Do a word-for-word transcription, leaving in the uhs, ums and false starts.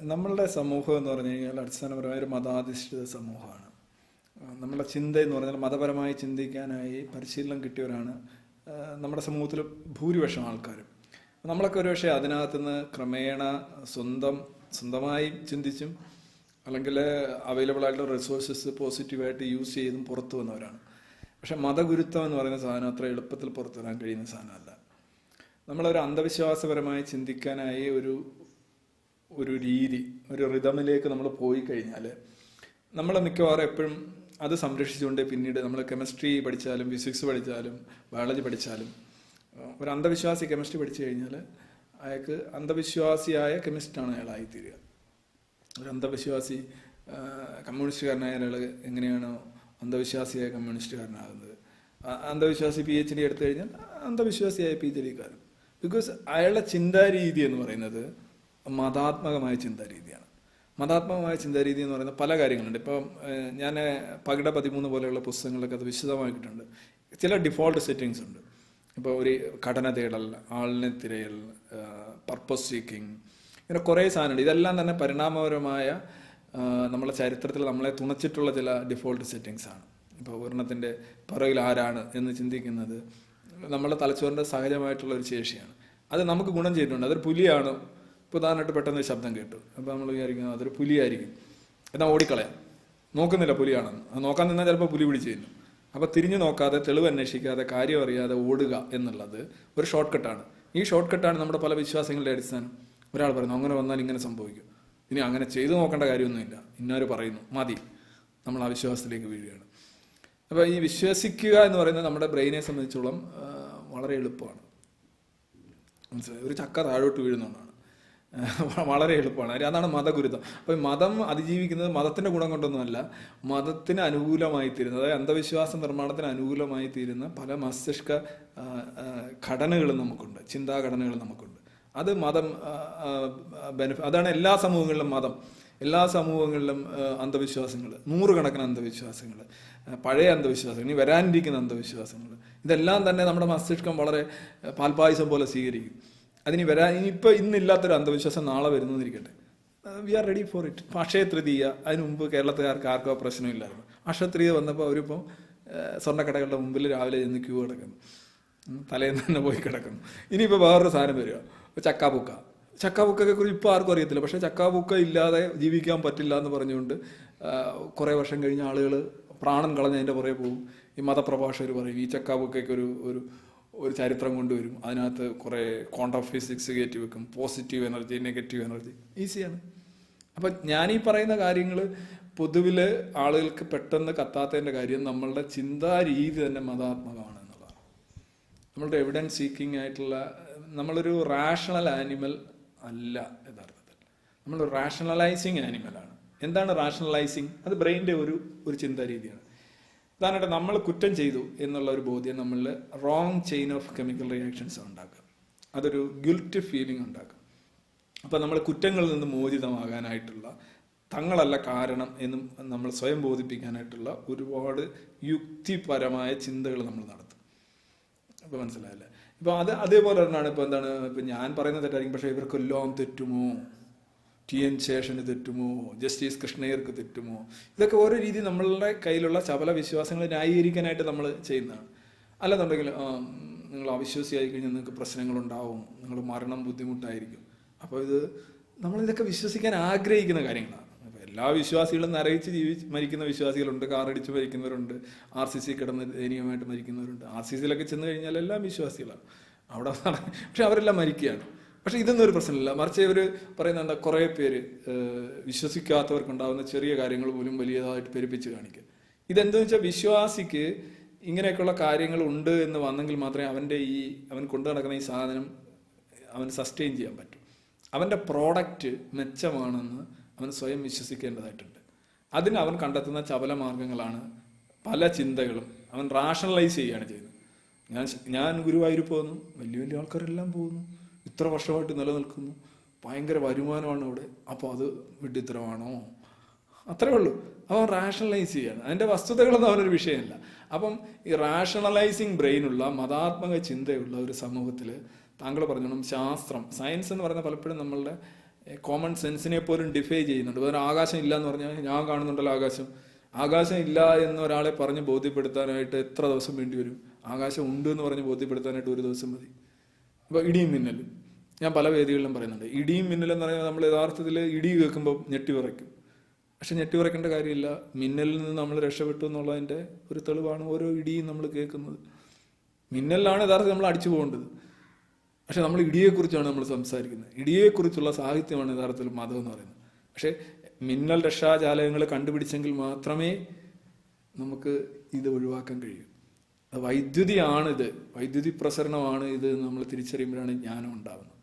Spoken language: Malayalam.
നമ്മളുടെ സമൂഹം എന്ന് പറഞ്ഞു കഴിഞ്ഞാൽ അടിസ്ഥാനപരമായ ഒരു മതാധിഷ്ഠിത സമൂഹമാണ്. നമ്മളുടെ ചിന്ത എന്ന് പറഞ്ഞാൽ മതപരമായി ചിന്തിക്കാനായി പരിശീലനം കിട്ടിയവരാണ് നമ്മുടെ സമൂഹത്തിൽ ഭൂരിപക്ഷം ആൾക്കാരും. നമ്മളൊക്കെ ഒരു പക്ഷേ അതിനകത്തുനിന്ന് ക്രമേണ സ്വന്തം സ്വന്തമായി ചിന്തിച്ചും അല്ലെങ്കിൽ അവൈലബിൾ ആയിട്ടുള്ള റിസോഴ്സസ് പോസിറ്റീവായിട്ട് യൂസ് ചെയ്തും പുറത്തു വന്നവരാണ്. പക്ഷെ മതഗുരുത്വം എന്ന് പറയുന്ന സാധനം അത്ര എളുപ്പത്തിൽ പുറത്തു വരാൻ കഴിയുന്ന സാധനമല്ല. നമ്മളൊരു അന്ധവിശ്വാസപരമായി ചിന്തിക്കാനായി ഒരു ഒരു രീതി, ഒരു റിതമിലേക്ക് നമ്മൾ പോയി കഴിഞ്ഞാൽ നമ്മൾ മിക്കവാറും എപ്പോഴും അത് സംരക്ഷിച്ചുകൊണ്ട് പിന്നീട് നമ്മൾ കെമിസ്ട്രി പഠിച്ചാലും ഫിസിക്സ് പഠിച്ചാലും ബയോളജി പഠിച്ചാലും ഒരു അന്ധവിശ്വാസി കെമിസ്ട്രി പഠിച്ചു കഴിഞ്ഞാൽ അയാൾക്ക് അന്ധവിശ്വാസിയായ കെമിസ്റ്റാണ് അയാളായിത്തീരുക. ഒരു അന്ധവിശ്വാസി കമ്മ്യൂണിസ്റ്റുകാരനായ അയാൾ എങ്ങനെയാണോ അന്ധവിശ്വാസിയായ കമ്മ്യൂണിസ്റ്റുകാരനാകുന്നത്, അന്ധവിശ്വാസി പി എച്ച് ഡി എടുത്തു കഴിഞ്ഞാൽ അന്ധവിശ്വാസിയായ പി എച്ച് ഡിക്കാരൻ. ബിക്കോസ് അയാളുടെ ചിന്താരീതി എന്ന് പറയുന്നത് മതാത്മകമായ ചിന്താരീതിയാണ്. മതാത്മകമായ ചിന്താരീതി എന്ന് പറയുന്ന പല കാര്യങ്ങളുണ്ട്. ഇപ്പം ഞാൻ പകിട പതിമൂന്ന് പോലെയുള്ള പുസ്തകങ്ങളൊക്കെ അത് വിശദമാക്കിയിട്ടുണ്ട്. ചില ഡിഫോൾട്ട് സെറ്റിങ്സ് ഉണ്ട്. ഇപ്പോൾ ഒരു ഘടന തേടൽ, ആളിനെ തിരയൽ, പർപ്പസ് സീക്കിങ്, ഇങ്ങനെ കുറേ സാധനമുണ്ട്. ഇതെല്ലാം തന്നെ പരിണാമപരമായ നമ്മളെ ചരിത്രത്തിൽ നമ്മളെ തുണച്ചിട്ടുള്ള ചില ഡിഫോൾട്ട് സെറ്റിങ്സ് ആണ്. ഇപ്പോൾ ഒരെണ്ണത്തിൻ്റെ പുറകിൽ ആരാണ് എന്ന് ചിന്തിക്കുന്നത് നമ്മുടെ തലച്ചോറിൻ്റെ സഹജമായിട്ടുള്ള ഒരു ശേഷിയാണ്. അത് നമുക്ക് ഗുണം ചെയ്തിട്ടുണ്ട്. അതൊരു പുലിയാണോ, ഉദാഹരണമായിട്ട് പെട്ടെന്ന് ശബ്ദം കേട്ടു, അപ്പോൾ നമ്മൾ വിചാരിക്കുന്നത് അതൊരു പുലിയായിരിക്കും, എന്നാൽ ഓടിക്കളയാം, നോക്കുന്നില്ല പുലിയാണെന്ന്. അത് നോക്കാൻ നിന്നാൽ ചിലപ്പോൾ പുലി പിടിച്ചു തരും. അപ്പോൾ തിരിഞ്ഞു നോക്കാതെ, തെളിവ് അന്വേഷിക്കാതെ, കാര്യം അറിയാതെ ഓടുക എന്നുള്ളത് ഒരു ഷോർട്ട് കട്ടാണ്. ഈ ഷോർട്ട് കട്ടാണ് നമ്മുടെ പല വിശ്വാസങ്ങളുടെ അടിസ്ഥാനം. ഒരാൾ പറയുന്നു അങ്ങനെ വന്നാൽ ഇങ്ങനെ സംഭവിക്കും, ഇനി അങ്ങനെ ചെയ്തു നോക്കേണ്ട കാര്യമൊന്നുമില്ല, ഇന്നാര് പറയുന്നു മതി, നമ്മൾ ആ വിശ്വാസത്തിലേക്ക് വീഴുകയാണ്. അപ്പോൾ ഈ വിശ്വസിക്കുക എന്ന് പറയുന്നത് നമ്മുടെ ബ്രെയിനെ സംബന്ധിച്ചോളം വളരെ എളുപ്പമാണ്. മനസ്സിലായി? ഒരു ചക്ക താഴോട്ട് വീഴുന്നതാണ്, വളരെ എളുപ്പമാണ്. അതാണ് മതഗുരുത്വം. അപ്പോൾ മതം അതിജീവിക്കുന്നത് മതത്തിൻ്റെ ഗുണം കൊണ്ടൊന്നുമല്ല, മതത്തിന് അനുകൂലമായി തീരുന്ന, അതായത് അന്ധവിശ്വാസ നിർമ്മാണത്തിന് അനുകൂലമായി തീരുന്ന പല മസ്തിഷ്ക ഘടനകളും നമുക്കുണ്ട്, ചിന്താഘടനകളും നമുക്കുണ്ട്. അത് മതം ബെനിഫി അതാണ് എല്ലാ സമൂഹങ്ങളിലും മതം, എല്ലാ സമൂഹങ്ങളിലും അന്ധവിശ്വാസങ്ങൾ, നൂറുകണക്കിന് അന്ധവിശ്വാസങ്ങൾ, പഴയ അന്ധവിശ്വാസങ്ങൾ, ഇനി വരാനിരിക്കുന്ന അന്ധവിശ്വാസങ്ങൾ, ഇതെല്ലാം തന്നെ നമ്മുടെ മസ്തിഷ്കം വളരെ പാൽപ്പായസം പോലെ സ്വീകരിക്കും. അതിന് വരാൻ ഇനിയിപ്പോൾ ഇന്നില്ലാത്തൊരു അന്ധവിശ്വാസം നാളെ വരുന്നതിരിക്കട്ടെ, we are ready for it. ഇപ്പോൾ അക്ഷയ തൃതീയ, അതിന് മുമ്പ് കേരളത്തുകാർക്ക് ആർക്കോ പ്രശ്നമില്ലായിരുന്നു. അക്ഷയ തൃതീയ വന്നപ്പോൾ അവരിപ്പം സ്വർണ്ണക്കടകളുടെ മുമ്പിൽ രാവിലെ ചെന്ന് ക്യൂ കിടക്കുന്നു, തലേന്ന് തന്നെ പോയി കിടക്കുന്നു. ഇനിയിപ്പോൾ വേറൊരു സാധനം വരിക, ചക്കാപൂക്ക. ചക്കാപൂക്കൊക്കെ കുറിച്ച് ഇപ്പോൾ ആർക്കും അറിയത്തില്ല, പക്ഷേ ചക്കാപൂക്ക ഇല്ലാതെ ജീവിക്കാൻ പറ്റില്ല എന്ന് പറഞ്ഞുകൊണ്ട് കുറേ വർഷം കഴിഞ്ഞ ആളുകൾ പ്രാണൻ കളഞ്ഞതിൻ്റെ പുറകെ പോകും. ഈ മതപ്രഭാഷകർ പറയും ഈ ചക്കാപൂക്കൊക്കെ ഒരു ഒരു ഒരു ചരിത്രം കൊണ്ടുവരും, അതിനകത്ത് കുറേ ക്വാണ്ടം ഫിസിക്സ് കയറ്റി വെക്കും, പോസിറ്റീവ് എനർജി നെഗറ്റീവ് എനർജി, ഈസിയാണ്. അപ്പം ഞാനീ പറയുന്ന കാര്യങ്ങൾ പൊതുവിൽ ആളുകൾക്ക് പെട്ടെന്ന് കത്താത്തതിൻ്റെ കാര്യം നമ്മളുടെ ചിന്താ രീതി തന്നെ മതാത്മകമാണ് എന്നുള്ളതാണ്. നമ്മളുടെ എവിഡൻസ് സീക്കിംഗ് ആയിട്ടുള്ള, നമ്മളൊരു റാഷണൽ ആനിമൽ അല്ല യഥാർത്ഥത്തിൽ, നമ്മളൊരു റാഷണലൈസിങ് ആനിമലാണ്. എന്താണ് റാഷണലൈസിങ്? അത് ബ്രെയിൻ്റെ ഒരു ഒരു ചിന്താ രീതിയാണ്. ഉദാഹരണമായിട്ട് നമ്മൾ കുറ്റം ചെയ്തു എന്നുള്ള ഒരു ബോധ്യം നമ്മളിൽ wrong chain of chemical reactions ഉണ്ടാക്കുക, അതൊരു ഗിൽറ്റ് ഫീലിംഗ് ഉണ്ടാക്കും. അപ്പോൾ നമ്മൾ കുറ്റങ്ങളിൽ നിന്ന് മോചിതമാകാനായിട്ടുള്ള, തങ്ങളല്ല കാരണം എന്നും നമ്മൾ സ്വയം ബോധിപ്പിക്കാനായിട്ടുള്ള ഒരുപാട് യുക്തിപരമായ ചിന്തകൾ നമ്മൾ നടത്തും. അപ്പോൾ മനസ്സിലായല്ലേ? ഇപ്പോൾ അത് അതേപോലെ തന്നെയാണ്. ഇപ്പോൾ എന്താണ്, ഇപ്പം ഞാൻ പറയുന്നത് തെറ്റായിരിക്കും, പക്ഷേ ഇവർക്കെല്ലാം തെറ്റുമോ, ടി എൻ ശേഷന് തെറ്റുമോ, ജസ്റ്റിസ് കൃഷ്ണയ്യർക്ക് തെറ്റുമോ, ഇതൊക്കെ ഓരോ രീതി നമ്മളുടെ കയ്യിലുള്ള ചപല വിശ്വാസങ്ങൾ ന്യായീകരിക്കാനായിട്ട് നമ്മൾ ചെയ്യുന്നതാണ്. അല്ലെന്നുണ്ടെങ്കിൽ നിങ്ങൾ അവിശ്വാസിയായി കഴിഞ്ഞാൽ നിങ്ങൾക്ക് പ്രശ്നങ്ങളുണ്ടാവും, നിങ്ങൾ മരണം ബുദ്ധിമുട്ടായിരിക്കും. അപ്പോൾ ഇത് നമ്മളിതൊക്കെ വിശ്വസിക്കാൻ ആഗ്രഹിക്കുന്ന കാര്യങ്ങളാണ്. അപ്പോൾ എല്ലാ വിശ്വാസികളും നരകിച്ച് ജീവിച്ച് മരിക്കുന്ന വിശ്വാസികളുണ്ട്, കാറടിച്ച് മരിക്കുന്നവരുണ്ട്, ആർ സി സി കിടന്ന് ദയനീയമായിട്ട് മരിക്കുന്നവരുണ്ട്. ആർ സി സിയിലൊക്കെ ചെന്ന് കഴിഞ്ഞാൽ എല്ലാം വിശ്വാസികളാണ് അവിടെ, പക്ഷെ അവരെല്ലാം മരിക്കുകയാണ്. പക്ഷേ ഇതൊന്നും ഒരു പ്രശ്നമില്ല. മറിച്ച് ഇവർ പറയുന്നുണ്ട്, കുറേ പേര് വിശ്വസിക്കാത്തവർക്കുണ്ടാകുന്ന ചെറിയ കാര്യങ്ങൾ പോലും വലിയതായിട്ട് പെരുപ്പിച്ച് കാണിക്കുക. ഇതെന്താണെന്ന് വെച്ചാൽ വിശ്വാസിക്ക് ഇങ്ങനെയൊക്കെയുള്ള കാര്യങ്ങൾ ഉണ്ട് എന്ന് വന്നെങ്കിൽ മാത്രമേ അവൻ്റെ ഈ അവൻ കൊണ്ടു നടക്കുന്ന ഈ സാധനം അവൻ സസ്റ്റെയിൻ ചെയ്യാൻ പറ്റും. അവൻ്റെ പ്രോഡക്റ്റ് മെച്ചമാണെന്ന് അവൻ സ്വയം വിശ്വസിക്കേണ്ടതായിട്ടുണ്ട്. അതിന് അവൻ കണ്ടെത്തുന്ന ചപല മാർഗങ്ങളാണ് പല ചിന്തകളും. അവൻ റാഷണലൈസ് ചെയ്യുകയാണ് ചെയ്യുന്നത്. ഞാൻ ഞാൻ ഗുരുവായൂർ പോകുന്നു, വലിയ വലിയ ആൾക്കാരെല്ലാം പോകുന്നു, ഇത്ര വർഷമായിട്ട് നിലനിൽക്കുന്നു, ഭയങ്കര വരുമാനമാണ് അവിടെ, അപ്പോൾ അത് വിഡ്ഢിത്തരമാണോ? അത്രേ ഉള്ളൂ. അവൻ റാഷണലൈസ് ചെയ്യാണ്. അതിൻ്റെ വസ്തുതകളൊന്നും അവനൊരു വിഷയമല്ല. അപ്പം ഈ റാഷണലൈസിങ് ബ്രെയിനുള്ള മതാത്മക ചിന്തയുള്ള ഒരു സമൂഹത്തിൽ താങ്കൾ പറഞ്ഞോണം ശാസ്ത്രം, സയൻസ് എന്ന് പറയുന്ന പലപ്പോഴും നമ്മളുടെ കോമൺ സെൻസിനെ പോലും ഡിഫൈ ചെയ്യുന്നുണ്ട്. വേറെ ആകാശം ഇല്ല എന്ന് പറഞ്ഞാൽ ഞാൻ കാണുന്നുണ്ടല്ലോ ആകാശം. ആകാശം ഇല്ല എന്ന് ഒരാളെ പറഞ്ഞ് ബോധ്യപ്പെടുത്താനായിട്ട് എത്ര ദിവസം വേണ്ടി വരും? ആകാശം ഉണ്ട് എന്ന് പറഞ്ഞ് ബോധ്യപ്പെടുത്താനായിട്ട് ഒരു ദിവസം മതി. അപ്പോൾ ഇടിയും മിന്നലും ഞാൻ പല വേദികളിലും പറയുന്നുണ്ട്. ഇടിയും മിന്നലും എന്ന് പറയുമ്പോൾ നമ്മൾ യഥാർത്ഥത്തിൽ ഇടി കേൾക്കുമ്പോൾ ഞെട്ടി വിറയ്ക്കും. പക്ഷെ ഞെട്ടി വിറയ്ക്കേണ്ട കാര്യമില്ല. മിന്നലിൽ നിന്ന് നമ്മൾ രക്ഷപ്പെട്ടു എന്നുള്ളതിൻ്റെ ഒരു തെളിവാണ് ഓരോ ഇടിയും നമ്മൾ കേൾക്കുന്നത്. മിന്നലിലാണ് യഥാർത്ഥത്തിൽ നമ്മൾ അടിച്ചു പോകേണ്ടത്. പക്ഷെ നമ്മൾ ഇടിയെക്കുറിച്ചാണ് നമ്മൾ സംസാരിക്കുന്നത്. ഇടിയെക്കുറിച്ചുള്ള സാഹിത്യമാണ് യഥാർത്ഥത്തിൽ മതം എന്ന് പറയുന്നത്. പക്ഷേ മിന്നൽ രക്ഷാജാലകങ്ങൾ കണ്ടുപിടിച്ചെങ്കിൽ മാത്രമേ നമുക്ക് ഇത് ഒഴിവാക്കാൻ കഴിയൂ. വൈദ്യുതിയാണിത്, വൈദ്യുതി പ്രസരണമാണ് ഇത് നമ്മൾ തിരിച്ചറിയുമ്പോഴാണ് ജ്ഞാനം ഉണ്ടാകുന്നത്.